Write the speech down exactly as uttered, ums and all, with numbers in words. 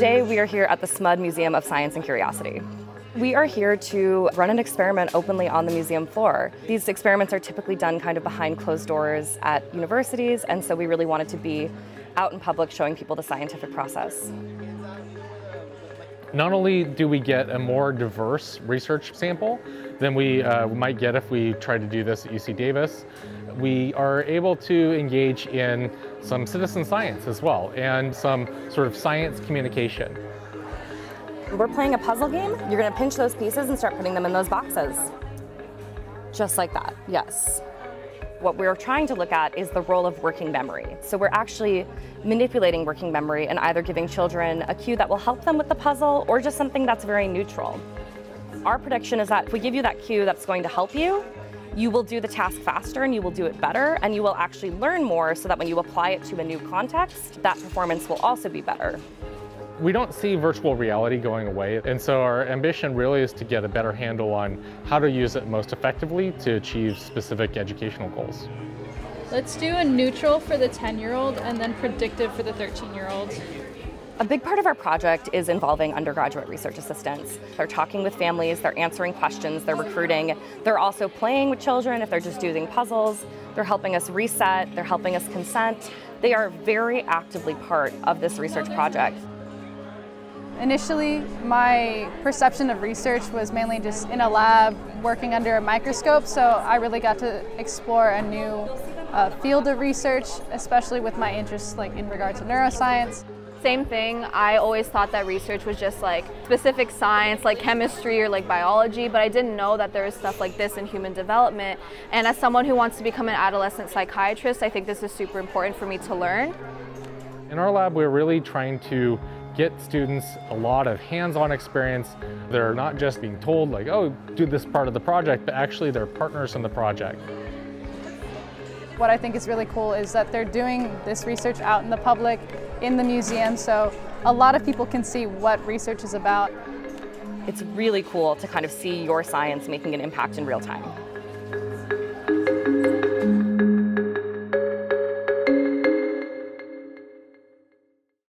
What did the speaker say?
Today we are here at the S M U D Museum of Science and Curiosity. We are here to run an experiment openly on the museum floor. These experiments are typically done kind of behind closed doors at universities, and so we really wanted to be out in public showing people the scientific process. Not only do we get a more diverse research sample than we uh, might get if we tried to do this at U C Davis, we are able to engage in some citizen science as well and some sort of science communication. We're playing a puzzle game. You're going to pinch those pieces and start putting them in those boxes. Just like that, yes. What we're trying to look at is the role of working memory. So we're actually manipulating working memory and either giving children a cue that will help them with the puzzle or just something that's very neutral. Our prediction is that if we give you that cue that's going to help you, you will do the task faster and you will do it better, and you will actually learn more so that when you apply it to a new context, that performance will also be better. We don't see virtual reality going away, and so our ambition really is to get a better handle on how to use it most effectively to achieve specific educational goals. Let's do a neutral for the ten-year-old and then predictive for the thirteen-year-old. A big part of our project is involving undergraduate research assistants. They're talking with families, they're answering questions, they're recruiting. They're also playing with children if they're just doing puzzles. They're helping us reset, they're helping us consent. They are very actively part of this research project. Initially, my perception of research was mainly just in a lab working under a microscope, so I really got to explore a new uh, field of research, especially with my interests like in regard to neuroscience. Same thing, I always thought that research was just like specific science, like chemistry or like biology, but I didn't know that there was stuff like this in human development. And as someone who wants to become an adolescent psychiatrist, I think this is super important for me to learn. In our lab, we're really trying to get students a lot of hands-on experience. They're not just being told like, oh, do this part of the project, but actually they're partners in the project. What I think is really cool is that they're doing this research out in the public, in the museum, so a lot of people can see what research is about. It's really cool to kind of see your science making an impact in real time.